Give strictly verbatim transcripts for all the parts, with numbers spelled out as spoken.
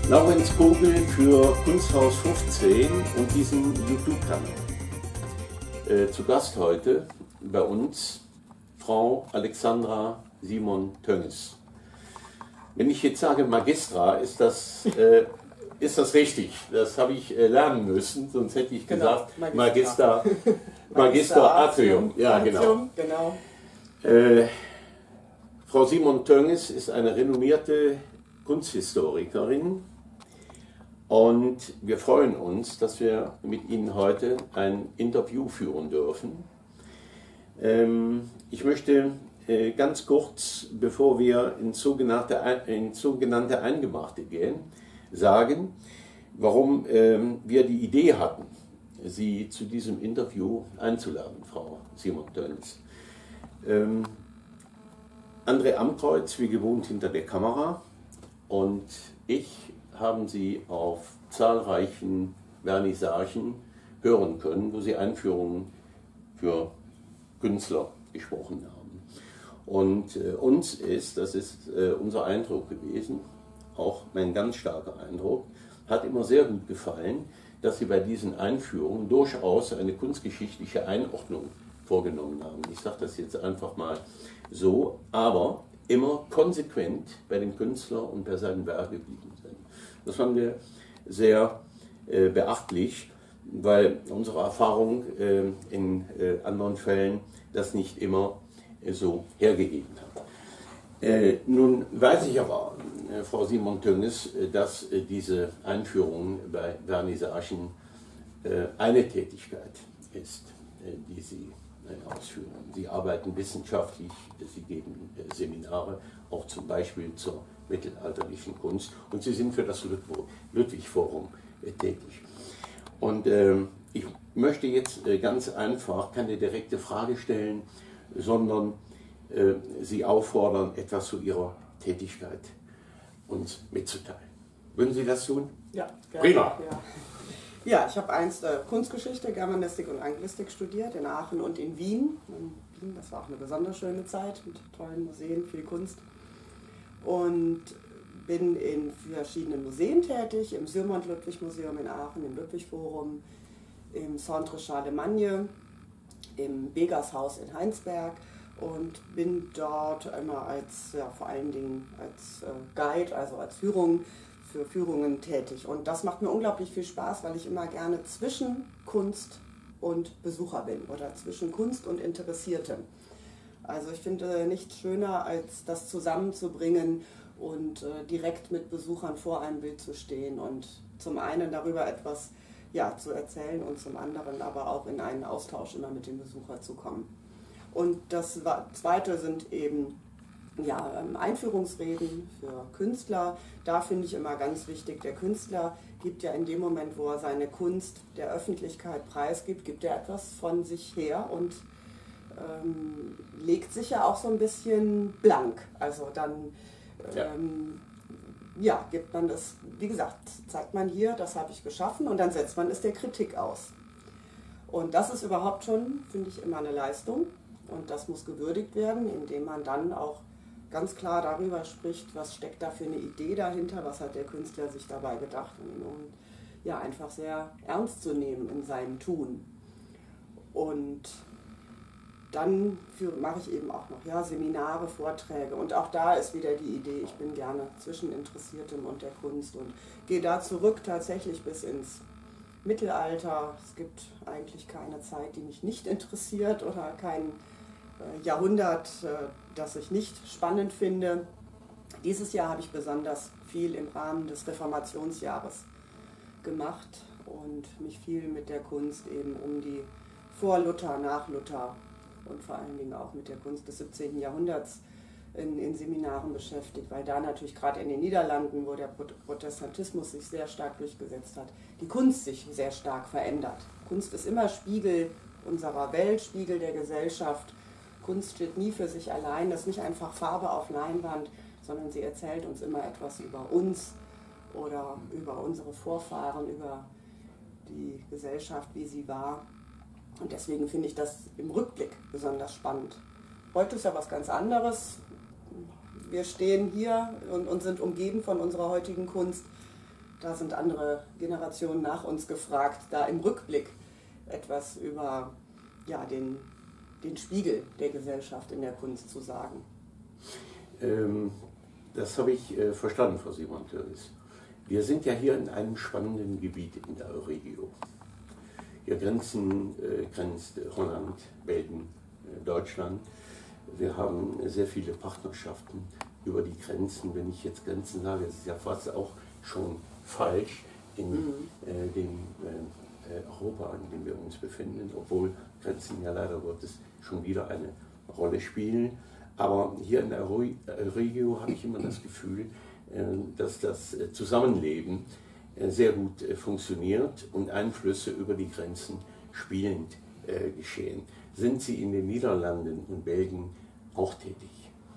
Laurenz Kogel für Kunsthaus fünfzehn und diesen YouTube-Kanal. Äh, zu Gast heute bei uns Frau Alexandra Simon Tönges. Wenn ich jetzt sage Magistra, ist das, äh, ist das richtig. Das habe ich äh, lernen müssen, sonst hätte ich gesagt genau, Magister, Magister, Magister Atrium. Ja, genau. genau. Äh, Frau Simon Tönges ist eine renommierte Kunsthistorikerin und wir freuen uns, dass wir mit Ihnen heute ein Interview führen dürfen. Ähm, ich möchte äh, ganz kurz, bevor wir ins sogenannte, in sogenannte Eingemachte gehen, sagen, warum ähm, wir die Idee hatten, Sie zu diesem Interview einzuladen, Frau Simon Tönges. Ähm, André Amkreuz, wie gewohnt, hinter der Kamera, und ich haben Sie auf zahlreichen Vernissagen hören können, wo Sie Einführungen für Künstler gesprochen haben. Und äh, uns ist, das ist äh, unser Eindruck gewesen, auch mein ganz starker Eindruck, hat immer sehr gut gefallen, dass Sie bei diesen Einführungen durchaus eine kunstgeschichtliche Einordnung vorgenommen haben. Ich sage das jetzt einfach mal so, aber immer konsequent bei dem Künstler und bei seinem Werk geblieben sind. Das fanden wir sehr äh, beachtlich, weil unsere Erfahrung äh, in äh, anderen Fällen das nicht immer äh, so hergegeben hat. Äh, nun weiß ich aber, äh, Frau Simon Tönges, äh, dass äh, diese Einführung bei Vernissagen äh, eine Tätigkeit ist, äh, die Sie ausführen. Sie arbeiten wissenschaftlich, Sie geben Seminare, auch zum Beispiel zur mittelalterlichen Kunst, und Sie sind für das Ludwig-Forum tätig. Und äh, ich möchte jetzt äh, ganz einfach keine direkte Frage stellen, sondern äh, Sie auffordern, etwas zu Ihrer Tätigkeit uns mitzuteilen. Würden Sie das tun? Ja, gerne. Prima. Ja. Ja, ich habe einst äh, Kunstgeschichte, Germanistik und Anglistik studiert, in Aachen und in Wien. In Wien, das war auch eine besonders schöne Zeit mit tollen Museen, viel Kunst. Und bin in verschiedenen Museen tätig, im Syrmont-Ludwig-Museum in Aachen, im Ludwig-Forum, im Centre Charlemagne, im Begas-Haus in Heinsberg und bin dort immer als, ja, vor allen Dingen als äh, Guide, also als Führung, für Führungen tätig. Und das macht mir unglaublich viel Spaß, weil ich immer gerne zwischen Kunst und Besucher bin oder zwischen Kunst und Interessiertem. Also ich finde nichts schöner, als das zusammenzubringen und äh, direkt mit Besuchern vor einem Bild zu stehen und zum einen darüber etwas ja, zu erzählen und zum anderen aber auch in einen Austausch immer mit dem Besucher zu kommen. Und das Zweite sind eben ja, Einführungsreden für Künstler. Da finde ich immer ganz wichtig, der Künstler gibt ja in dem Moment, wo er seine Kunst der Öffentlichkeit preisgibt, gibt er etwas von sich her und ähm, legt sich ja auch so ein bisschen blank. Also dann ähm, ja, gibt man das, wie gesagt, zeigt man hier, das habe ich geschaffen, und dann setzt man es der Kritik aus. Und das ist überhaupt schon, finde ich, immer eine Leistung, und das muss gewürdigt werden, indem man dann auch ganz klar darüber spricht, was steckt da für eine Idee dahinter, was hat der Künstler sich dabei gedacht, um ihn ja, einfach sehr ernst zu nehmen in seinem Tun. Und dann mache ich eben auch noch ja, Seminare, Vorträge, und auch da ist wieder die Idee, ich bin gerne zwischen Interessiertem und der Kunst und gehe da zurück tatsächlich bis ins Mittelalter. Es gibt eigentlich keine Zeit, die mich nicht interessiert, oder kein Jahrhundert, das ich nicht spannend finde. Dieses Jahr habe ich besonders viel im Rahmen des Reformationsjahres gemacht und mich viel mit der Kunst eben um die vor Luther, nach Luther und vor allen Dingen auch mit der Kunst des siebzehnten Jahrhunderts in, in Seminaren beschäftigt, weil da natürlich gerade in den Niederlanden, wo der Protestantismus sich sehr stark durchgesetzt hat, die Kunst sich sehr stark verändert. Kunst ist immer Spiegel unserer Welt, Spiegel der Gesellschaft. Kunst steht nie für sich allein, das ist nicht einfach Farbe auf Leinwand, sondern sie erzählt uns immer etwas über uns oder über unsere Vorfahren, über die Gesellschaft, wie sie war. Und deswegen finde ich das im Rückblick besonders spannend. Heute ist ja was ganz anderes. Wir stehen hier und, und sind umgeben von unserer heutigen Kunst. da sind andere Generationen nach uns gefragt, da im Rückblick etwas über ja, den, den Spiegel der Gesellschaft in der Kunst zu sagen. Ähm, das habe ich äh, verstanden, Frau Simon-Tönges. Wir sind ja hier in einem spannenden Gebiet in der Euregio. Hier grenzen, äh, grenzt Holland, Belgien, äh, Deutschland. Wir haben sehr viele Partnerschaften über die Grenzen. Wenn ich jetzt Grenzen sage, ist es ja fast auch schon falsch in mhm. äh, dem äh, Europa, in dem wir uns befinden, obwohl Grenzen ja leider Gottes schon wieder eine Rolle spielen. Aber hier in der Euregio habe ich immer das Gefühl, äh, dass das Zusammenleben äh, sehr gut äh, funktioniert und Einflüsse über die Grenzen spielend äh, geschehen. Sind Sie in den Niederlanden und Belgien auch tätig?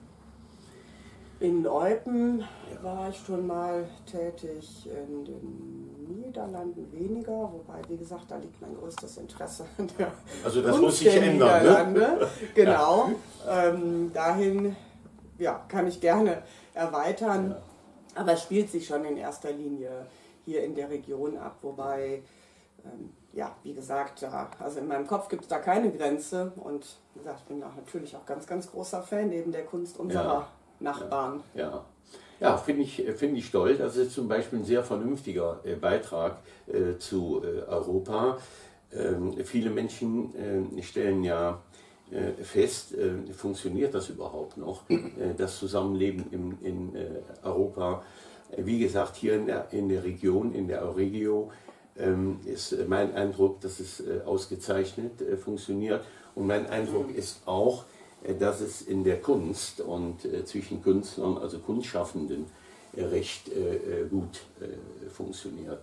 In Eupen ja. war ich schon mal tätig, in den Niederlanden weniger, wobei, wie gesagt, da liegt mein größtes Interesse an der Also das Kunst muss sich der ändern, Niederlande. Ne? Genau, ja. ähm, dahin ja, kann ich gerne erweitern, ja. aber es spielt sich schon in erster Linie hier in der Region ab, wobei, ähm, ja, wie gesagt, da, also in meinem Kopf gibt es da keine Grenze und wie gesagt, ich bin da natürlich auch ganz, ganz großer Fan neben der Kunst unserer ja. Nachbarn. Ja, ja. ja finde ich, find ich toll. Das ist zum Beispiel ein sehr vernünftiger äh, Beitrag äh, zu äh, Europa. Ähm, viele Menschen äh, stellen ja äh, fest, äh, funktioniert das überhaupt noch, äh, das Zusammenleben im, in äh, Europa. Äh, wie gesagt, hier in der, in der Region, in der Euregio, ähm, ist äh, mein Eindruck, dass es äh, ausgezeichnet äh, funktioniert. Und mein Eindruck mhm. ist auch, dass es in der Kunst und äh, zwischen Künstlern, also Kunstschaffenden, äh, recht äh, gut äh, funktioniert.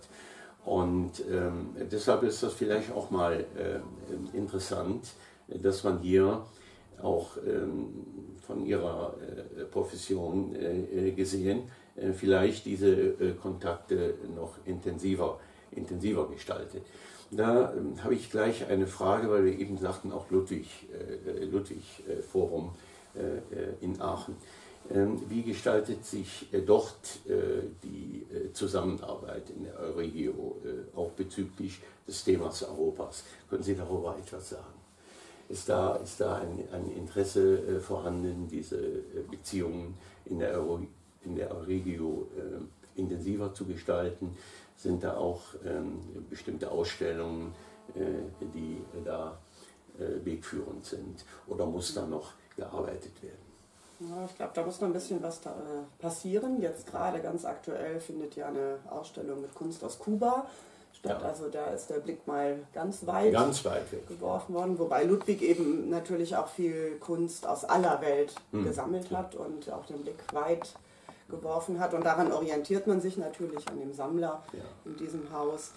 Und ähm, deshalb ist das vielleicht auch mal äh, interessant, dass man hier auch ähm, von Ihrer äh, Profession äh, gesehen äh, vielleicht diese äh, Kontakte noch intensiver, intensiver gestaltet. Da äh, habe ich gleich eine Frage, weil wir eben sagten, auch Ludwig, äh, Ludwig äh, Forum äh, in Aachen. Ähm, wie gestaltet sich äh, dort äh, die äh, Zusammenarbeit in der Euregio, äh, auch bezüglich des Themas Europas? Können Sie darüber etwas sagen? Ist da, ist da ein, ein Interesse äh, vorhanden, diese äh, Beziehungen in der, Euro, in der Euregio äh, intensiver zu gestalten? Sind da auch ähm, bestimmte Ausstellungen, äh, die da äh, wegführend sind? Oder muss da noch gearbeitet werden? Ja, ich glaube, da muss noch ein bisschen was da, äh, passieren. Jetzt gerade ganz aktuell findet ja eine Ausstellung mit Kunst aus Kuba statt. Ja. Also da ist der Blick mal ganz weit, ganz weit weg geworfen worden. Wobei Ludwig eben natürlich auch viel Kunst aus aller Welt hm. gesammelt hat und auch den Blick weit geworfen hat, und daran orientiert man sich natürlich an dem Sammler ja. in diesem Haus.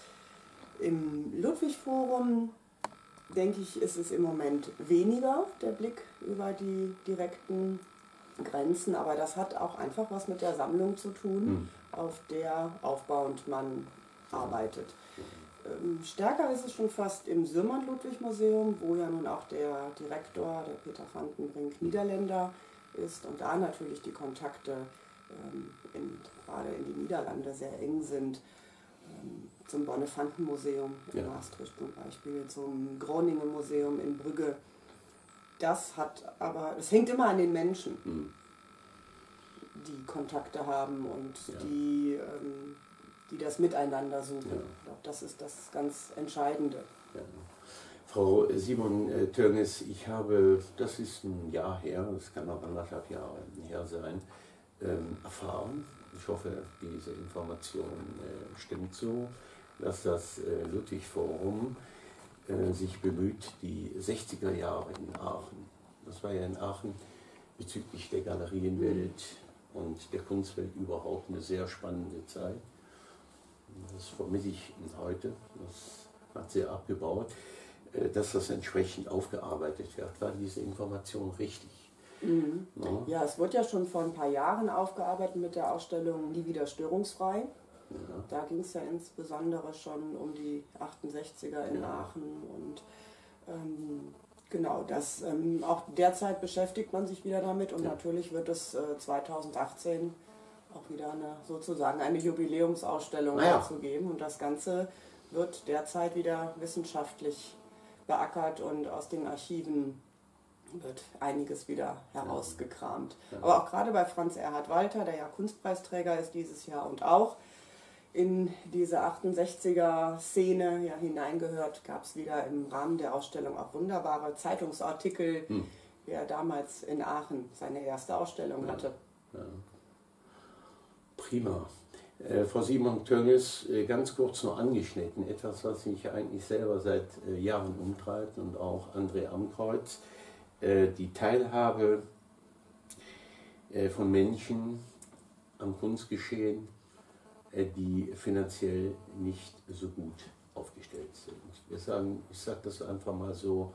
Im Ludwig-Forum, denke ich, ist es im Moment weniger der Blick über die direkten Grenzen, aber das hat auch einfach was mit der Sammlung zu tun, mhm. auf der aufbauend man arbeitet. Ähm, stärker ist es schon fast im Sürmann-Ludwig-Museum, wo ja nun auch der Direktor, der Peter van den Brink, Niederländer ist und da natürlich die Kontakte In, gerade in die Niederlande sehr eng sind, ähm, zum Bonnefanten-Museum in ja. Maastricht zum Beispiel, zum Groningen-Museum in Brügge. Das hat aber, es hängt immer an den Menschen, mhm. die Kontakte haben und ja. die, ähm, die das Miteinander suchen. Ja. Ich glaube, das ist das ganz Entscheidende. Ja. Frau Simon-Tönges, ich habe, das ist ein Jahr her, das kann auch anderthalb Jahre her sein, Ähm, erfahren. Ich hoffe, diese Information äh, stimmt so, dass das äh, Ludwig-Forum äh, sich bemüht, die sechziger Jahre in Aachen, das war ja in Aachen bezüglich der Galerienwelt und der Kunstwelt überhaupt eine sehr spannende Zeit. Das vermisse ich heute, das hat sehr abgebaut, äh, dass das entsprechend aufgearbeitet wird. War diese Information richtig? Mhm. Ja. ja, es wurde ja schon vor ein paar Jahren aufgearbeitet mit der Ausstellung Nie wieder störungsfrei. Ja. Da ging es ja insbesondere schon um die achtundsechziger in ja. Aachen und ähm, genau, das ähm, auch derzeit beschäftigt man sich wieder damit und ja. natürlich wird es äh, zweitausendachtzehn auch wieder eine, sozusagen eine Jubiläumsausstellung Ah ja. dazu geben. Und das Ganze wird derzeit wieder wissenschaftlich beackert und aus den Archiven wird einiges wieder herausgekramt. Ja. Aber auch gerade bei Franz Erhard Walter, der ja Kunstpreisträger ist dieses Jahr und auch in diese achtundsechziger-Szene ja hineingehört, gab es wieder im Rahmen der Ausstellung auch wunderbare Zeitungsartikel, hm. wie er damals in Aachen seine erste Ausstellung ja. hatte. Ja. Prima. Äh, Frau Simon-Tönges, äh, ganz kurz noch angeschnitten, etwas, was mich eigentlich selber seit äh, Jahren umtreibt und auch André Amkreuz, äh, die Teilhabe äh, von Menschen am Kunstgeschehen, äh, die finanziell nicht so gut aufgestellt sind. Wir sagen, ich sage das einfach mal so,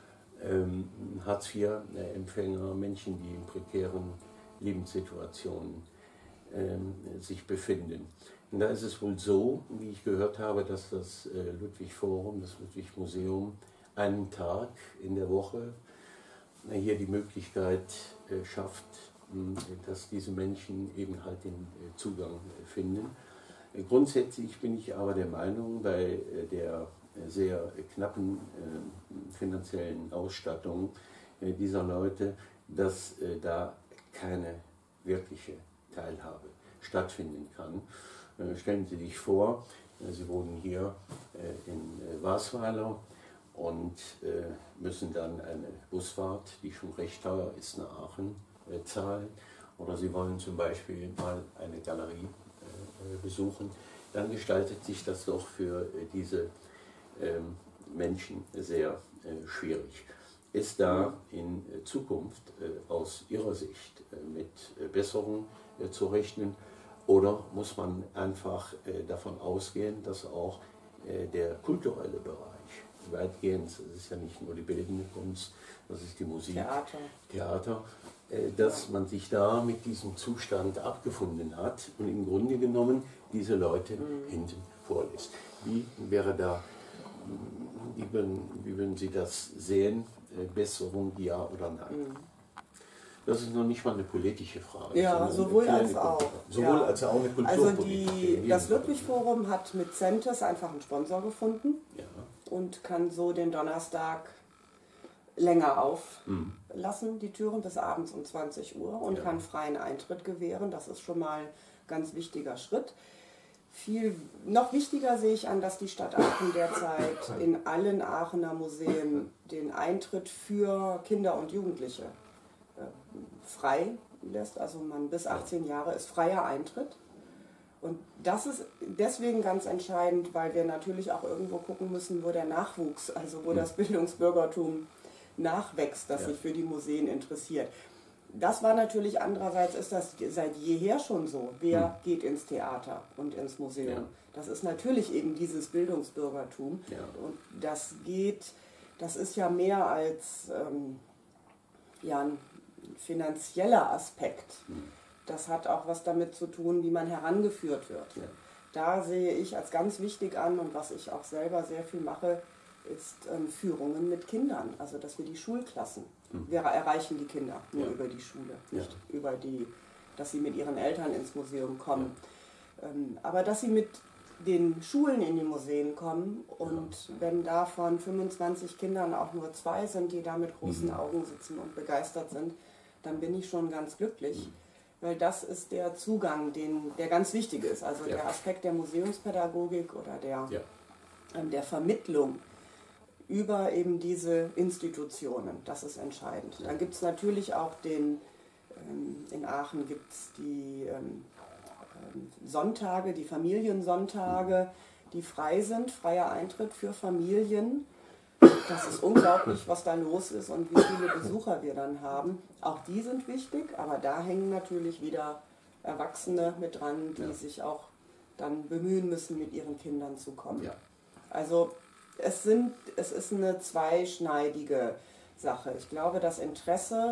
ähm, Hartz-vier-Empfänger, Menschen, die in prekären Lebenssituationen ähm, sich befinden. Und da ist es wohl so, wie ich gehört habe, dass das äh, Ludwig-Forum, das Ludwig-Museum einen Tag in der Woche äh, hier die Möglichkeit äh, schafft, mh, dass diese Menschen eben halt den äh, Zugang äh, finden. Äh, grundsätzlich bin ich aber der Meinung, bei äh, der äh, sehr äh, knappen äh, finanziellen Ausstattung äh, dieser Leute, dass äh, da keine wirkliche Teilhabe stattfinden kann. Äh, stellen Sie sich vor, äh, Sie wohnen hier äh, in äh, Wasweiler und äh, müssen dann eine Busfahrt, die schon recht teuer ist, nach Aachen äh, zahlen. Oder Sie wollen zum Beispiel mal eine Galerie äh, besuchen. Dann gestaltet sich das doch für äh, diese ähm, Menschen sehr äh, schwierig. Ist da in Zukunft äh, aus Ihrer Sicht äh, mit äh, Besserung äh, zu rechnen, oder muss man einfach äh, davon ausgehen, dass auch äh, der kulturelle Bereich weitgehend, das ist ja nicht nur die bildende Kunst, das ist die Musik, Theater, Theater äh, dass ja. man sich da mit diesem Zustand abgefunden hat und im Grunde genommen diese Leute mhm. hinten vorlässt. Wie wäre da, wie würden, wie würden Sie das sehen? Besserung, ja oder nein? Mhm. Das ist noch nicht mal eine politische Frage. Ja, sowohl als auch. Sowohl ja. als auch eine Also die, das Ludwig-Forum hat mit Centes einfach einen Sponsor gefunden ja. und kann so den Donnerstag länger auflassen, mhm. die Türen bis abends um zwanzig Uhr und ja. kann freien Eintritt gewähren. Das ist schon mal ein ganz wichtiger Schritt. Viel, noch wichtiger sehe ich an, dass die Stadt Aachen derzeit in allen Aachener Museen den Eintritt für Kinder und Jugendliche äh, frei lässt. Also man bis achtzehn Jahre ist freier Eintritt. Und das ist deswegen ganz entscheidend, weil wir natürlich auch irgendwo gucken müssen, wo der Nachwuchs, also wo das Bildungsbürgertum nachwächst, das ja. sich für die Museen interessiert. Das war natürlich, andererseits ist das seit jeher schon so. Wer hm. geht ins Theater und ins Museum? Ja. Das ist natürlich eben dieses Bildungsbürgertum. Ja. Und das geht, das ist ja mehr als ähm, ja, ein finanzieller Aspekt. Hm. Das hat auch was damit zu tun, wie man herangeführt wird. Ja. Da sehe ich als ganz wichtig an, und was ich auch selber sehr viel mache, ist ähm, Führungen mit Kindern. Also dass wir die Schulklassen, hm. wir erreichen die Kinder nur ja. über die Schule, nicht ja. über die, dass sie mit ihren Eltern ins Museum kommen. Ja. Ähm, aber dass sie mit den Schulen in die Museen kommen und ja. wenn davon fünfundzwanzig Kindern auch nur zwei sind, die da mit großen mhm. Augen sitzen und begeistert sind, dann bin ich schon ganz glücklich. Mhm. Weil das ist der Zugang, den, der ganz wichtig ist. Also ja. der Aspekt der Museumspädagogik oder der, ja. ähm, der Vermittlung über eben diese Institutionen. Das ist entscheidend. Ja. Dann gibt es natürlich auch den, ähm, in Aachen gibt es die ähm, ähm, Sonntage, die Familiensonntage, die frei sind, freier Eintritt für Familien. Das ist unglaublich, was da los ist und wie viele Besucher wir dann haben. Auch die sind wichtig, aber da hängen natürlich wieder Erwachsene mit dran, die ja. sich auch dann bemühen müssen, mit ihren Kindern zu kommen. Ja. Also es, sind, es ist eine zweischneidige Sache. Ich glaube, das Interesse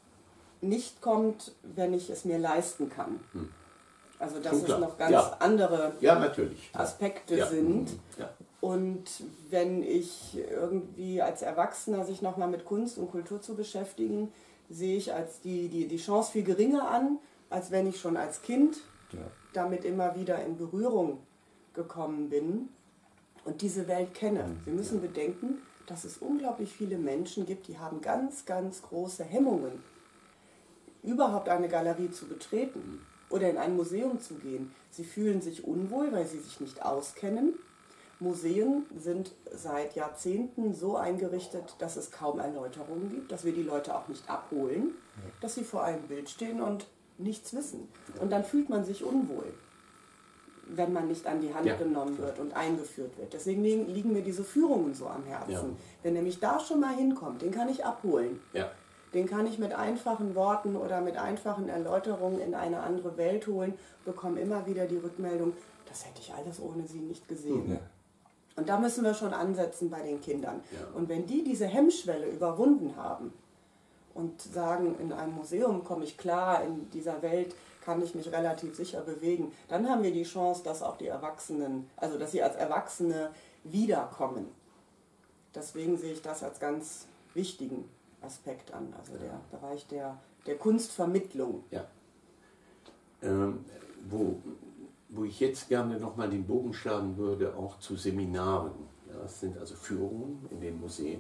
nicht kommt, wenn ich es mir leisten kann. Hm. Also dass es noch ganz ja. andere ja, natürlich. Aspekte ja. sind. Ja. Und wenn ich irgendwie als Erwachsener sich nochmal mit Kunst und Kultur zu beschäftigen, sehe ich als die, die, die Chance viel geringer an, als wenn ich schon als Kind ja. damit immer wieder in Berührung gekommen bin und diese Welt kenne. Sie müssen ja. bedenken, dass es unglaublich viele Menschen gibt, die haben ganz, ganz große Hemmungen, überhaupt eine Galerie zu betreten oder in ein Museum zu gehen. Sie fühlen sich unwohl, weil sie sich nicht auskennen. Museen sind seit Jahrzehnten so eingerichtet, dass es kaum Erläuterungen gibt, dass wir die Leute auch nicht abholen, dass sie vor einem Bild stehen und nichts wissen. Und dann fühlt man sich unwohl, wenn man nicht an die Hand ja. genommen wird und eingeführt wird. Deswegen liegen mir diese Führungen so am Herzen. Ja. Wenn nämlich da schon mal hinkommt, den kann ich abholen. Ja. Den kann ich mit einfachen Worten oder mit einfachen Erläuterungen in eine andere Welt holen, bekomme immer wieder die Rückmeldung, das hätte ich alles ohne sie nicht gesehen. Ja. Und da müssen wir schon ansetzen bei den Kindern. Ja. Und wenn die diese Hemmschwelle überwunden haben und sagen, in einem Museum komme ich klar, in dieser Welt kann ich mich relativ sicher bewegen, dann haben wir die Chance, dass auch die Erwachsenen, also dass sie als Erwachsene wiederkommen. Deswegen sehe ich das als ganz wichtigen Aspekt an, also der Bereich der, der Kunstvermittlung. Ja. Ähm, wo, wo ich jetzt gerne nochmal den Bogen schlagen würde, auch zu Seminaren. Ja, das sind also Führungen in den Museen.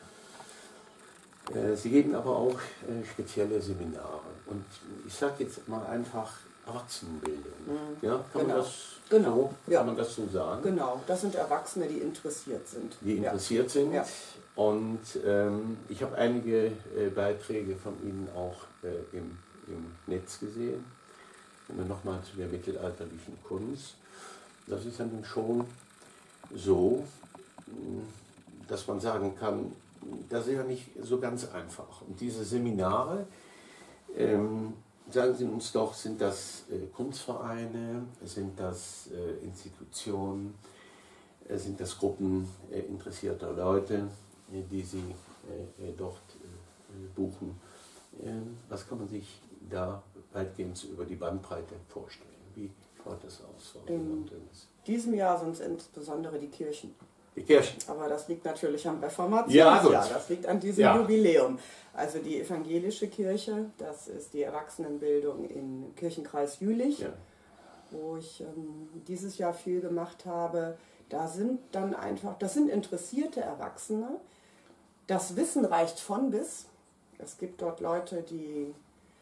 Äh, sie geben aber auch äh, spezielle Seminare. Und ich sage jetzt mal einfach Erwachsenenbildung. Mhm. Ja, kann, genau. man das genau. so, kann ja. man das so sagen? Genau, das sind Erwachsene, die interessiert sind. Die interessiert ja. sind. Ja. Und ähm, ich habe einige äh, Beiträge von Ihnen auch äh, im, im Netz gesehen. Und nochmal zu der mittelalterlichen Kunst. Das ist dann schon so, dass man sagen kann, das ist ja nicht so ganz einfach. Und diese Seminare, ähm, sagen Sie uns doch, sind das äh, Kunstvereine, sind das äh, Institutionen, äh, sind das Gruppen äh, interessierter Leute, äh, die Sie äh, äh, dort äh, buchen? Äh, was kann man sich da weitgehend über die Bandbreite vorstellen? Wie schaut das aus? In diesem Jahr sind es insbesondere die Kirchen. Die Kirchen. Aber das liegt natürlich am Reformationsjahr, ja, das liegt an diesem ja. Jubiläum. Also die evangelische Kirche, das ist die Erwachsenenbildung im Kirchenkreis Jülich, ja. wo ich ähm, dieses Jahr viel gemacht habe. Da sind dann einfach, das sind interessierte Erwachsene. Das Wissen reicht von bis. Es gibt dort Leute, die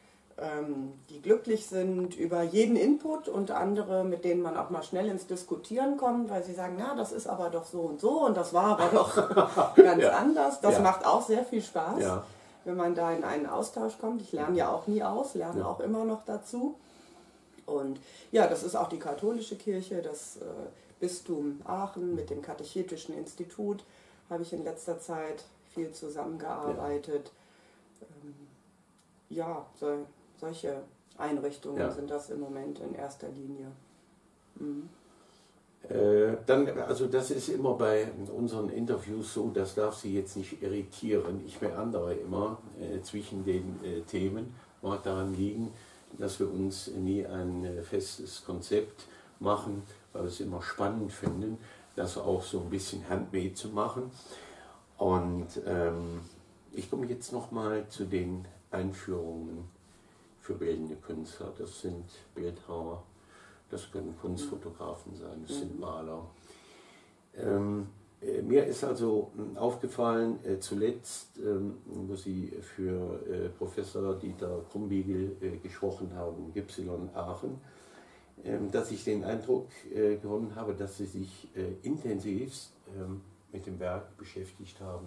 die glücklich sind über jeden Input und andere, mit denen man auch mal schnell ins Diskutieren kommt, weil sie sagen, na, das ist aber doch so und so und das war aber doch ganz ja. anders. Das ja. macht auch sehr viel Spaß, ja. wenn man da in einen Austausch kommt. Ich lerne ja auch nie aus, lerne ja. auch immer noch dazu. Und ja, das ist auch die katholische Kirche, das äh, Bistum Aachen mit dem Katechetischen Institut habe ich in letzter Zeit viel zusammengearbeitet. Ja, ähm, ja so solche Einrichtungen ja. sind das im Moment in erster Linie. Mhm. Äh, dann, also das ist immer bei unseren Interviews so, das darf Sie jetzt nicht irritieren. Ich meandere immer äh, zwischen den äh, Themen. Mag daran liegen, dass wir uns nie ein äh, festes Konzept machen, weil wir es immer spannend finden, das auch so ein bisschen handmade zu machen. Und ähm, ich komme jetzt nochmal zu den Einführungen für bildende Künstler. Das sind Bildhauer, das können Kunstfotografen sein, das sind Maler. Ähm, äh, mir ist also äh, aufgefallen, äh, zuletzt, ähm, wo Sie für äh, Professor Dieter Krumbiegel äh, gesprochen haben, Y Aachen, äh, dass ich den Eindruck äh, gewonnen habe, dass Sie sich äh, intensivst äh, mit dem Werk beschäftigt haben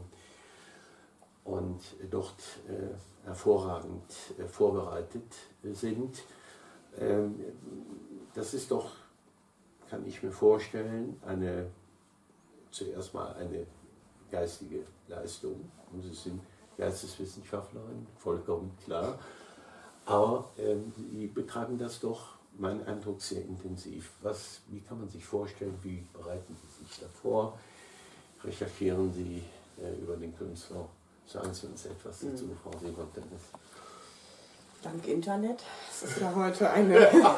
und dort äh, hervorragend äh, vorbereitet äh, sind. Ähm, das ist doch, kann ich mir vorstellen, eine, zuerst mal eine geistige Leistung. Und Sie sind Geisteswissenschaftlerin, vollkommen klar. Aber ähm, Sie betreiben das doch, mein Eindruck, sehr intensiv. Was, wie kann man sich vorstellen, wie bereiten Sie sich davor? Recherchieren Sie äh, über den Künstler? Sagen Sie uns etwas dazu, mhm. Frau Simon-Tönges. Dank Internet. Das ist ja heute eine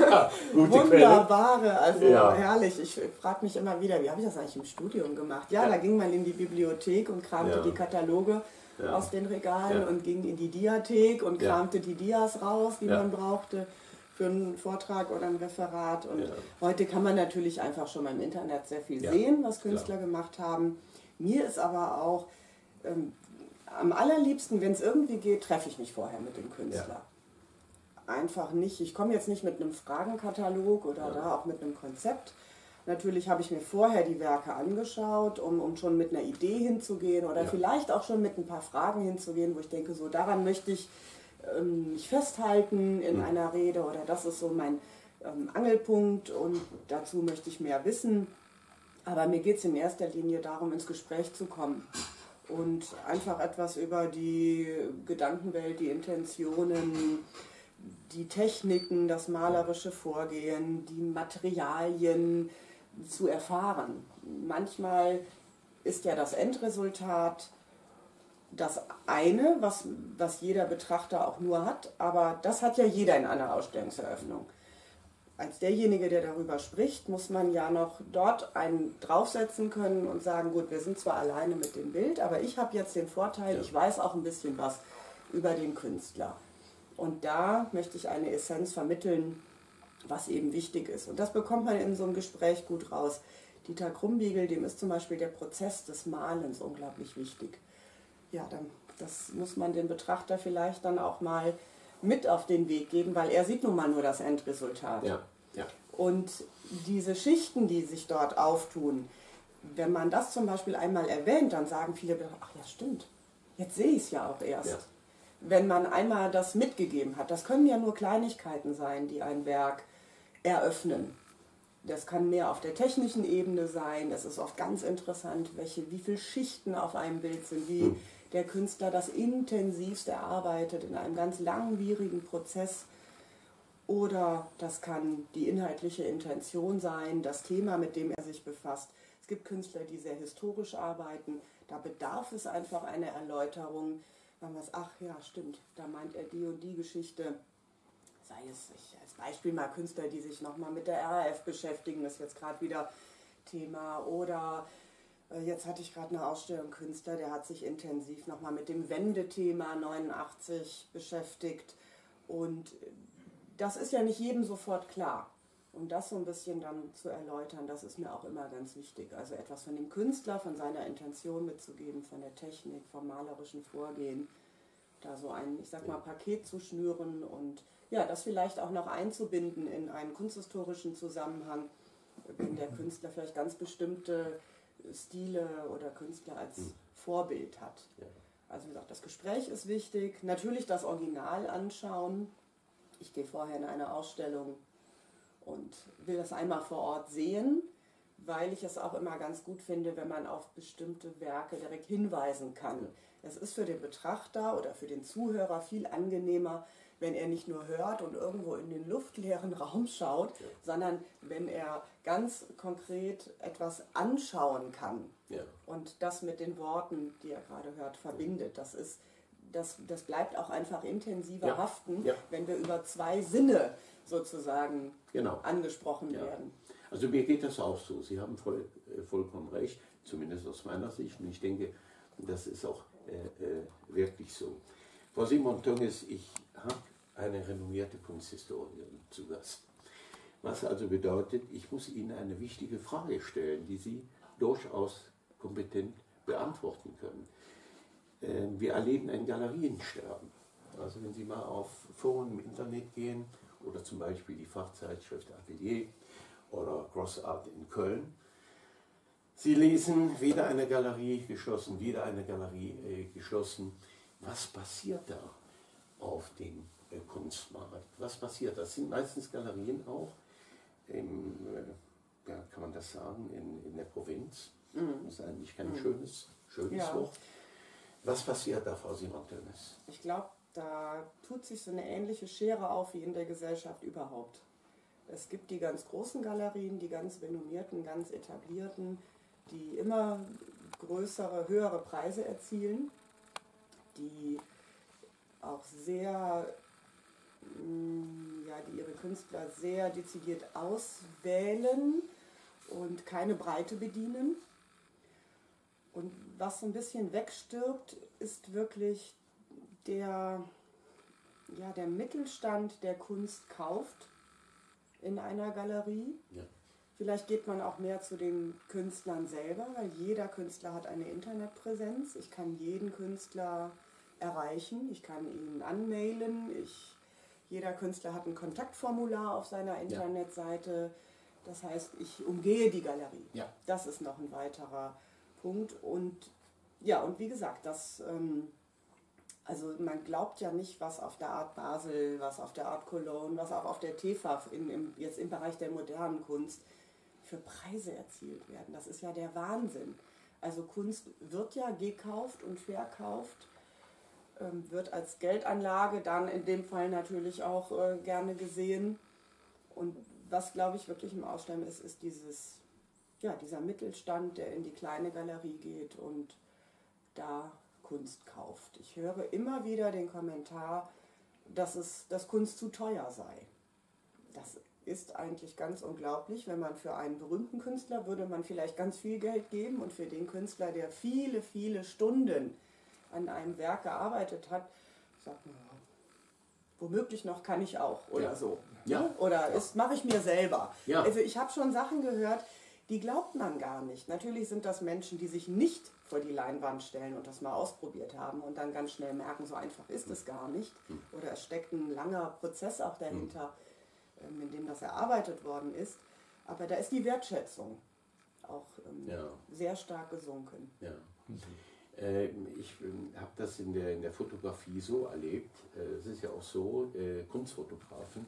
wunderbare, also ja. herrlich. Ich frage mich immer wieder, wie habe ich das eigentlich im Studium gemacht? Ja, ja. da ging man in die Bibliothek und kramte ja. die Kataloge ja. aus den Regalen ja. und ging in die Diathek und kramte ja. die Dias raus, die ja. man brauchte. für einen Vortrag oder ein Referat. Und ja. heute kann man natürlich einfach schon mal im Internet sehr viel ja. sehen, was Künstler Klar. gemacht haben. Mir ist aber auch ähm, am allerliebsten, wenn es irgendwie geht, treffe ich mich vorher mit dem Künstler. Ja. Einfach nicht, ich komme jetzt nicht mit einem Fragenkatalog oder ja. da auch mit einem Konzept. Natürlich habe ich mir vorher die Werke angeschaut, um, um schon mit einer Idee hinzugehen oder ja. vielleicht auch schon mit ein paar Fragen hinzugehen, wo ich denke, so daran möchte ich ähm, mich festhalten in mhm. einer Rede oder das ist so mein ähm, Angelpunkt und dazu möchte ich mehr wissen. Aber mir geht es in erster Linie darum, ins Gespräch zu kommen und einfach etwas über die Gedankenwelt, die Intentionen, die Techniken, das malerische Vorgehen, die Materialien zu erfahren. Manchmal ist ja das Endresultat das eine, was, was jeder Betrachter auch nur hat, aber das hat ja jeder in einer Ausstellungseröffnung. Als derjenige, der darüber spricht, muss man ja noch dort einen draufsetzen können und sagen, gut, wir sind zwar alleine mit dem Bild, aber ich habe jetzt den Vorteil, ich weiß auch ein bisschen was über den Künstler. Und da möchte ich eine Essenz vermitteln, was eben wichtig ist. Und das bekommt man in so einem Gespräch gut raus. Dieter Krumbiegel, dem ist zum Beispiel der Prozess des Malens unglaublich wichtig. Ja, dann, das muss man dem Betrachter vielleicht dann auch mal mit auf den Weg geben, weil er sieht nun mal nur das Endresultat. Ja, ja. Und diese Schichten, die sich dort auftun, wenn man das zum Beispiel einmal erwähnt, dann sagen viele, ach ja stimmt, jetzt sehe ich es ja auch erst. Ja. Wenn man einmal das mitgegeben hat, das können ja nur Kleinigkeiten sein, die ein Werk eröffnen. Das kann mehr auf der technischen Ebene sein, es ist oft ganz interessant, welche, wie viele Schichten auf einem Bild sind, wie hm. der Künstler das intensivst erarbeitet in einem ganz langwierigen Prozess. Oder das kann die inhaltliche Intention sein, das Thema, mit dem er sich befasst. Es gibt Künstler, die sehr historisch arbeiten, da bedarf es einfach einer Erläuterung. Wenn man sagt, ach ja, stimmt, da meint er die und die Geschichte. Sei es, ich, als Beispiel mal Künstler, die sich nochmal mit der R A F beschäftigen, das ist jetzt gerade wieder Thema. Oder äh, jetzt hatte ich gerade eine Ausstellung Künstler, der hat sich intensiv nochmal mit dem Wendethema neunundachtzig beschäftigt. Und das ist ja nicht jedem sofort klar. Um das so ein bisschen dann zu erläutern, das ist mir auch immer ganz wichtig. Also etwas von dem Künstler, von seiner Intention mitzugeben, von der Technik, vom malerischen Vorgehen. Da so ein, ich sag mal, Paket zu schnüren und ja, das vielleicht auch noch einzubinden in einen kunsthistorischen Zusammenhang, wenn der Künstler vielleicht ganz bestimmte Stile oder Künstler als Vorbild hat. Also wie gesagt, das Gespräch ist wichtig, natürlich das Original anschauen. Ich gehe vorher in eine Ausstellung und will das einmal vor Ort sehen, weil ich es auch immer ganz gut finde, wenn man auf bestimmte Werke direkt hinweisen kann. Es ist für den Betrachter oder für den Zuhörer viel angenehmer, wenn er nicht nur hört und irgendwo in den luftleeren Raum schaut, ja. sondern wenn er ganz konkret etwas anschauen kann ja. und das mit den Worten, die er gerade hört, verbindet. Das ist, das, das bleibt auch einfach intensiver ja. haften, ja. wenn wir über zwei Sinne sozusagen genau. angesprochen ja. werden. Also mir geht das auch so. Sie haben voll, äh, vollkommen recht, zumindest aus meiner Sicht. Und ich denke, das ist auch äh, äh, wirklich so. Frau Simon-Tönges, ich habe eine renommierte Kunsthistorikerin zu Gast. Was also bedeutet, ich muss Ihnen eine wichtige Frage stellen, die Sie durchaus kompetent beantworten können. Äh, wir erleben ein Galeriensterben. Also wenn Sie mal auf Foren im Internet gehen oder zum Beispiel die Fachzeitschrift Atelier oder Gross Art in Köln, Sie lesen, wieder eine Galerie geschlossen, wieder eine Galerie äh, geschlossen. Was passiert da auf dem äh, Kunstmarkt? Was passiert? Das sind meistens Galerien auch, im, äh, ja, kann man das sagen, in, in der Provinz. Mhm. Das ist eigentlich kein mhm. schönes, schönes ja. Wort. Was passiert da, Frau Simon-Tönges? Ich glaube, da tut sich so eine ähnliche Schere auf wie in der Gesellschaft überhaupt. Es gibt die ganz großen Galerien, die ganz renommierten, ganz etablierten, die immer größere, höhere Preise erzielen, die auch sehr, ja, die ihre Künstler sehr dezidiert auswählen und keine Breite bedienen. Und was so ein bisschen wegstirbt, ist wirklich der, ja, der Mittelstand, der Kunst kauft in einer Galerie. Ja. Vielleicht geht man auch mehr zu den Künstlern selber, weil jeder Künstler hat eine Internetpräsenz. Ich kann jeden Künstler erreichen, ich kann ihn anmailen, ich, jeder Künstler hat ein Kontaktformular auf seiner Internetseite. Das heißt, ich umgehe die Galerie. Ja. Das ist noch ein weiterer Punkt. Und ja, und wie gesagt, das, ähm, also man glaubt ja nicht, was auf der Art Basel, was auf der Art Cologne, was auch auf der T F A in, im, jetzt im Bereich der modernen Kunst für Preise erzielt werden. Das ist ja der Wahnsinn. Also Kunst wird ja gekauft und verkauft, ähm, wird als Geldanlage dann in dem Fall natürlich auch äh, gerne gesehen. Und was, glaube ich, wirklich im Aussterben ist, ist dieses, ja, dieser Mittelstand, der in die kleine Galerie geht und da Kunst kauft. Ich höre immer wieder den Kommentar, dass, es, dass Kunst zu teuer sei. Das ist eigentlich ganz unglaublich. Wenn man für einen berühmten Künstler würde man vielleicht ganz viel Geld geben und für den Künstler, der viele, viele Stunden an einem Werk gearbeitet hat, sagt man, ja, womöglich noch kann ich auch oder Ja. so. Ja. Oder Ja. ist mache ich mir selber. Ja. Also ich habe schon Sachen gehört, die glaubt man gar nicht. Natürlich sind das Menschen, die sich nicht vor die Leinwand stellen und das mal ausprobiert haben und dann ganz schnell merken, so einfach ist es gar nicht. Oder es steckt ein langer Prozess auch dahinter, ähm, in dem das erarbeitet worden ist. Aber da ist die Wertschätzung auch ähm, Ja. sehr stark gesunken. Ja. Äh, ich äh, habe das in der, in der Fotografie so erlebt, äh, es ist ja auch so, äh, Kunstfotografen,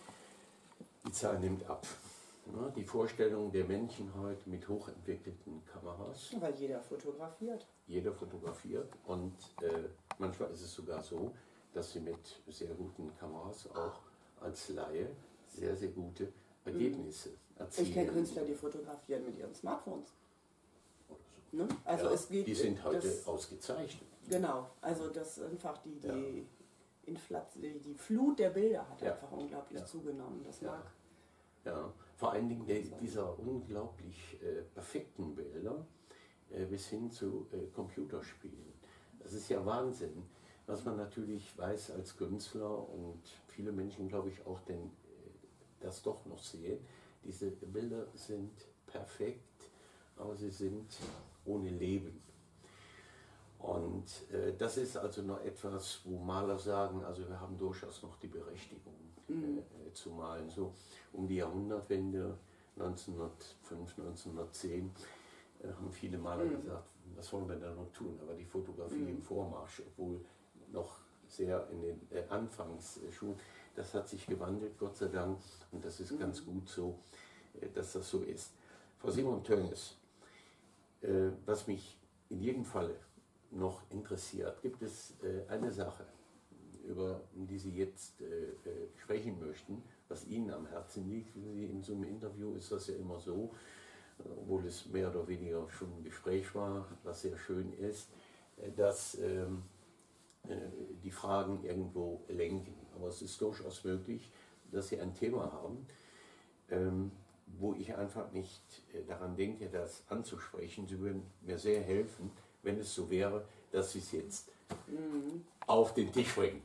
die Zahl nimmt ab. Ja, die Vorstellung der Menschen heute mit hochentwickelten Kameras, Weil jeder fotografiert. jeder fotografiert und äh, manchmal ist es sogar so, dass sie mit sehr guten Kameras auch als Laie sehr, sehr gute Ergebnisse erzielen. Ich kenne Künstler, die fotografieren mit ihren Smartphones. Oder so. Ne? Also Ja, es geht, die sind heute das, ausgezeichnet. genau, also das einfach die, die, Ja. Inflat, die, die Flut der Bilder hat Ja. einfach unglaublich Ja. zugenommen. Das Ja. mag. Ja, vor allen Dingen der, dieser unglaublich äh, perfekten Bilder äh, bis hin zu äh, Computerspielen. Das ist ja Wahnsinn, was man natürlich weiß als Künstler und viele Menschen, glaube ich, auch denn, äh, das doch noch sehen. Diese Bilder sind perfekt, aber sie sind ohne Leben. Und äh, das ist also noch etwas, wo Maler sagen, also wir haben durchaus noch die Berechtigung Mhm. äh, zu malen. So um die Jahrhundertwende neunzehnhundertfünf, neunzehnhundertzehn äh, haben viele Maler Mhm. gesagt, was wollen wir da noch tun? Aber die Fotografie Mhm. im Vormarsch, obwohl noch sehr in den äh, Anfangsschuhen, das hat sich gewandelt, Gott sei Dank, und das ist Mhm. ganz gut so, äh, dass das so ist. Frau Simon Tönges, äh, was mich in jedem Falle noch interessiert, gibt es äh, eine Sache, über die Sie jetzt äh, äh, sprechen möchten, was Ihnen am Herzen liegt. Sie in so einem Interview ist das ja immer so, äh, obwohl es mehr oder weniger schon ein Gespräch war, was sehr schön ist, äh, dass ähm, äh, die Fragen irgendwo lenken. Aber es ist durchaus möglich, dass Sie ein Thema haben, ähm, wo ich einfach nicht äh, daran denke, das anzusprechen. Sie würden mir sehr helfen, wenn es so wäre, dass Sie es jetzt Mhm. auf den Tisch bringen.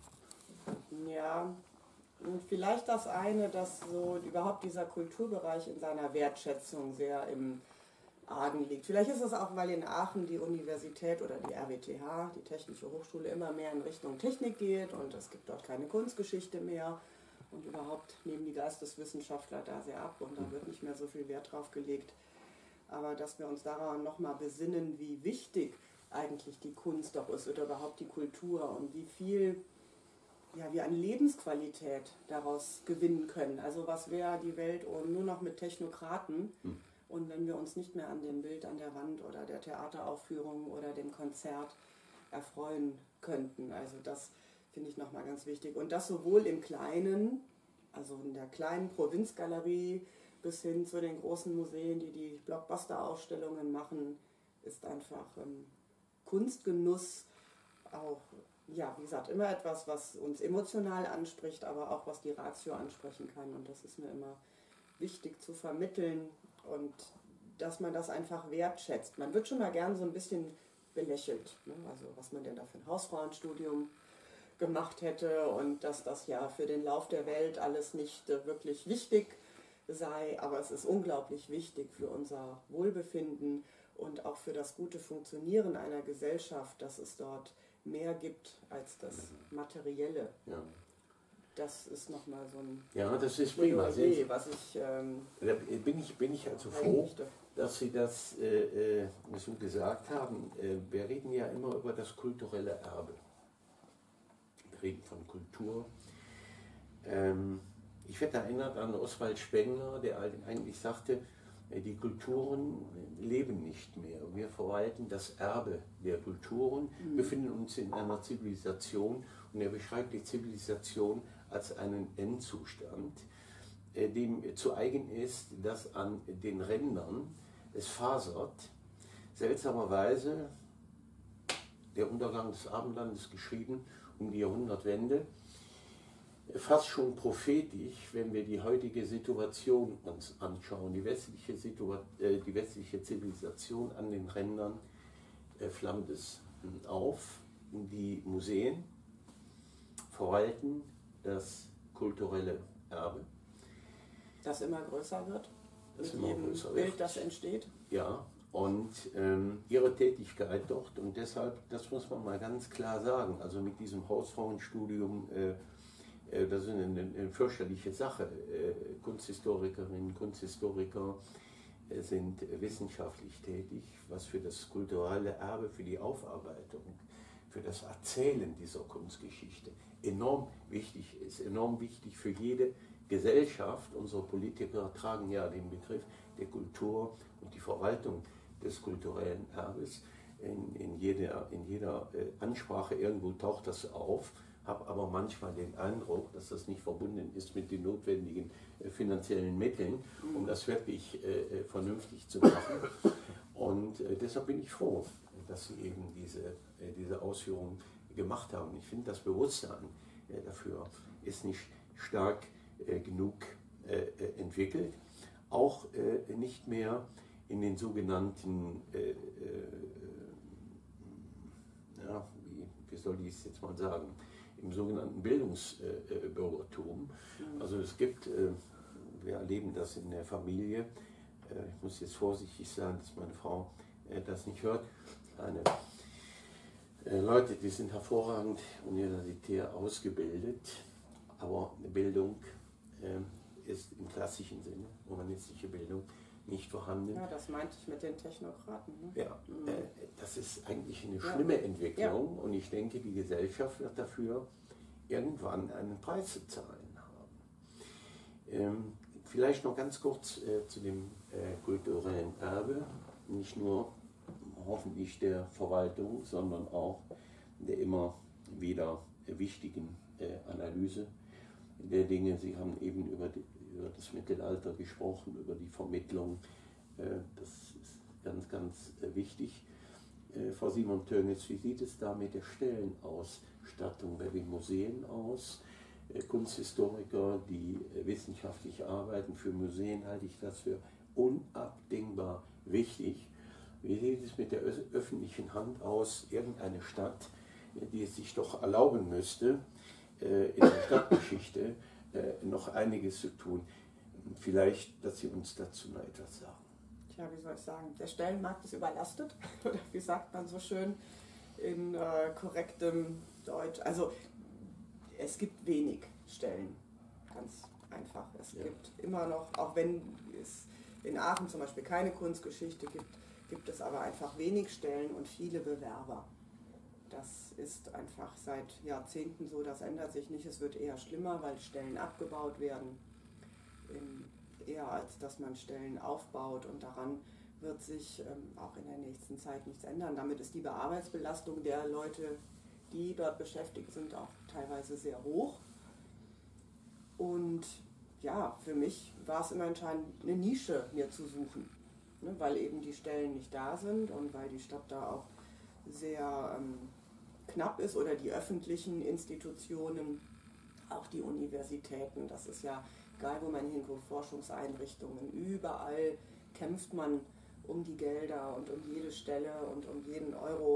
Ja, und vielleicht das eine, dass so überhaupt dieser Kulturbereich in seiner Wertschätzung sehr im Argen liegt. Vielleicht ist es auch, weil in Aachen die Universität oder die R W T H, die Technische Hochschule, immer mehr in Richtung Technik geht und es gibt dort keine Kunstgeschichte mehr und überhaupt nehmen die Geisteswissenschaftler da sehr ab und da wird nicht mehr so viel Wert drauf gelegt. Aber dass wir uns daran nochmal besinnen, wie wichtig eigentlich die Kunst doch ist oder überhaupt die Kultur und wie viel, ja, wir an Lebensqualität daraus gewinnen können. Also was wäre die Welt nur noch mit Technokraten Hm. und wenn wir uns nicht mehr an dem Bild an der Wand oder der Theateraufführung oder dem Konzert erfreuen könnten. Also das finde ich nochmal ganz wichtig. Und das sowohl im Kleinen, also in der kleinen Provinzgalerie bis hin zu den großen Museen, die die Blockbuster-Ausstellungen machen, ist einfach ähm, Kunstgenuss auch, ja, wie gesagt, immer etwas, was uns emotional anspricht, aber auch was die Ratio ansprechen kann. Und das ist mir immer wichtig zu vermitteln und dass man das einfach wertschätzt. Man wird schon mal gern so ein bisschen belächelt, ne? Also was man denn da für ein Hausfrauenstudium gemacht hätte und dass das ja für den Lauf der Welt alles nicht äh, wirklich wichtig sei, aber es ist unglaublich wichtig für unser Wohlbefinden und auch für das gute Funktionieren einer Gesellschaft, dass es dort mehr gibt als das Materielle. Ja. Das ist nochmal so ein Ja, das ist prima. Idee, was ich, ähm, da bin ich bin ich also froh, dass Sie das äh, äh, so gesagt haben. Äh, wir reden ja immer über das kulturelle Erbe. Wir reden von Kultur. Ähm, ich werde erinnert an Oswald Spengler, der eigentlich sagte, äh, die Kulturen leben nicht mehr. Wir verwalten das Erbe der Kulturen, mhm. befinden uns in einer Zivilisation und er beschreibt die Zivilisation als einen Endzustand, äh, dem zu eigen ist, dass an den Rändern es fasert. Seltsamerweise der Untergang des Abendlandes geschrieben um die Jahrhundertwende, fast schon prophetisch, wenn wir die heutige Situation uns anschauen. Die westliche, Situa äh, die westliche Zivilisation an den Rändern äh, flammt es auf. Die Museen verwalten das kulturelle Erbe. Das immer größer wird? Das mit immer jedem größer Bild, wird. das entsteht? Ja, und ähm, ihre Tätigkeit dort, und deshalb, das muss man mal ganz klar sagen, also mit diesem Hausfrauenstudium, äh, äh, das ist eine, eine fürchterliche Sache. Äh, Kunsthistorikerinnen, Kunsthistoriker äh, sind wissenschaftlich tätig, was für das kulturelle Erbe, für die Aufarbeitung, für das Erzählen dieser Kunstgeschichte enorm wichtig ist, enorm wichtig für jede Gesellschaft. Unsere Politiker tragen ja den Begriff der Kultur und die Verwaltung des kulturellen Erbes. In, in jeder, in jeder äh, Ansprache irgendwo taucht das auf, habe aber manchmal den Eindruck, dass das nicht verbunden ist mit den notwendigen äh, finanziellen Mitteln, um das wirklich äh, vernünftig zu machen. Und äh, deshalb bin ich froh, dass Sie eben diese, äh, diese Ausführungen gemacht haben. Ich finde, das Bewusstsein äh, dafür ist nicht stark äh, genug äh, entwickelt. Auch äh, nicht mehr in den sogenannten, äh, äh, ja, wie, wie soll ich es jetzt mal sagen, im sogenannten Bildungsbürgertum. Äh, also es gibt, äh, wir erleben das in der Familie, äh, ich muss jetzt vorsichtig sein, dass meine Frau äh, das nicht hört, eine äh, Leute, die sind hervorragend universitär ausgebildet, aber Bildung äh, ist im klassischen Sinne, humanistische Bildung, nicht vorhanden. Ja, das meinte ich mit den Technokraten. Ne? Ja, mhm. äh, das ist eigentlich eine schlimme ja. Entwicklung ja. und ich denke, die Gesellschaft wird dafür irgendwann einen Preis zu zahlen haben. Ähm, vielleicht noch ganz kurz äh, zu dem äh, kulturellen Erbe, nicht nur hoffentlich der Verwaltung, sondern auch der immer wieder wichtigen äh, Analyse der Dinge. Sie haben eben über, die, über das Mittelalter gesprochen, über die Vermittlung. Äh, das ist ganz, ganz äh, wichtig. Äh, Frau Simon-Tönges, wie sieht es da mit der Stellenausstattung bei den Museen aus? Äh, Kunsthistoriker, die äh, wissenschaftlich arbeiten, für Museen halte ich das für unabdingbar wichtig. Wie sieht es mit der öffentlichen Hand aus? Irgendeine Stadt, die es sich doch erlauben müsste, in der Stadtgeschichte noch einiges zu tun. Vielleicht, dass Sie uns dazu noch etwas sagen. Tja, wie soll ich sagen? Der Stellenmarkt ist überlastet, oder wie sagt man so schön in äh, korrektem Deutsch. Also es gibt wenig Stellen, ganz einfach. Es ja. gibt immer noch, auch wenn es in Aachen zum Beispiel keine Kunstgeschichte gibt, gibt es aber einfach wenig Stellen und viele Bewerber. Das ist einfach seit Jahrzehnten so, das ändert sich nicht. Es wird eher schlimmer, weil Stellen abgebaut werden, eher als dass man Stellen aufbaut, und daran wird sich ähm, auch in der nächsten Zeit nichts ändern. Damit ist die Arbeitsbelastung der Leute, die dort beschäftigt sind, auch teilweise sehr hoch. Und ja, für mich war es immer entscheidend, eine Nische mir zu suchen, ne, weil eben die Stellen nicht da sind und weil die Stadt da auch sehr ähm, knapp ist, oder die öffentlichen Institutionen, auch die Universitäten. Das ist ja egal, wo man hinguckt, Forschungseinrichtungen, überall kämpft man um die Gelder und um jede Stelle und um jeden Euro,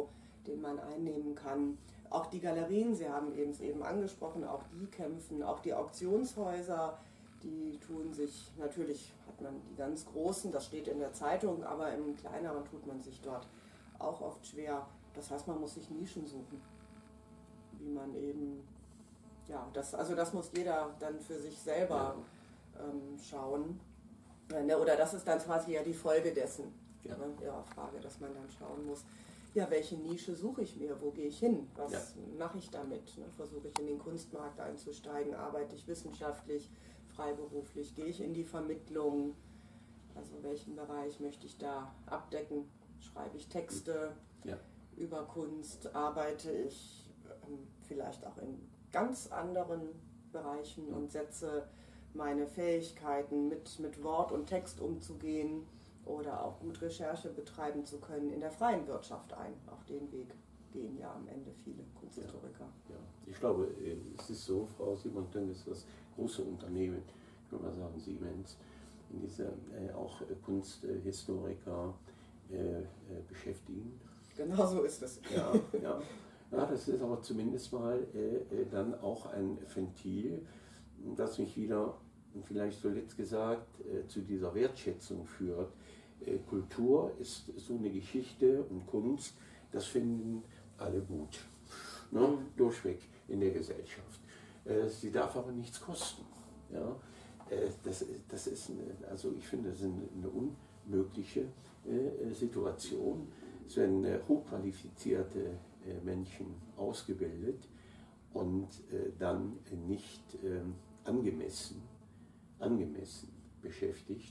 den man einnehmen kann. Auch die Galerien, Sie haben eben es eben angesprochen, auch die kämpfen, auch die Auktionshäuser, die tun sich, natürlich hat man die ganz großen, das steht in der Zeitung, aber im kleineren tut man sich dort auch oft schwer. Das heißt, man muss sich Nischen suchen, wie man eben, ja, das, also das muss jeder dann für sich selber ähm, schauen. Oder das ist dann quasi ja die Folge dessen, ja. Ne, Ihrer Frage, dass man dann schauen muss, ja, welche Nische suche ich mir, wo gehe ich hin, was ja. mache ich damit, ne? Versuche ich in den Kunstmarkt einzusteigen, arbeite ich wissenschaftlich, freiberuflich, gehe ich in die Vermittlung, also welchen Bereich möchte ich da abdecken, schreibe ich Texte ja. über Kunst, arbeite ich ähm, vielleicht auch in ganz anderen Bereichen ja. und setze meine Fähigkeiten mit, mit Wort und Text umzugehen oder auch gut Recherche betreiben zu können in der freien Wirtschaft ein. Auch den Weg gehen ja am Ende viele Kunsthistoriker. Ja, ja. Ich glaube, es ist so, Frau Simon-Tönges, dass große Unternehmen, ich würde mal sagen Siemens, in dieser äh, auch äh, Kunsthistoriker äh, äh, beschäftigen. Genau so ist es. Ja, ja. Ja, das ist aber zumindest mal äh, dann auch ein Ventil, das mich wieder, vielleicht zuletzt gesagt, äh, zu dieser Wertschätzung führt. Äh, Kultur ist so eine Geschichte und Kunst, das finden alle gut, ne? Durchweg in der Gesellschaft. Äh, sie darf aber nichts kosten. Ja? Äh, das, das ist eine, also ich finde, das ist eine, eine unmögliche äh, Situation. Es werden äh, hochqualifizierte äh, Menschen ausgebildet und äh, dann nicht äh, angemessen, angemessen beschäftigt.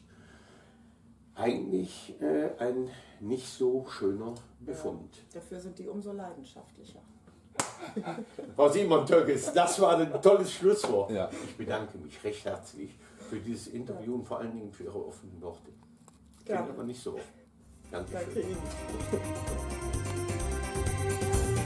Eigentlich äh, ein nicht so schöner Befund. Ja, dafür sind die umso leidenschaftlicher. Frau Simon-Tönges, das war ein tolles Schlusswort. Ja. Ich bedanke mich recht herzlich für dieses Interview und vor allen Dingen für Ihre offenen Worte. Ja. Kennt aber nicht so oft. Dankeschön. Danke Ihnen.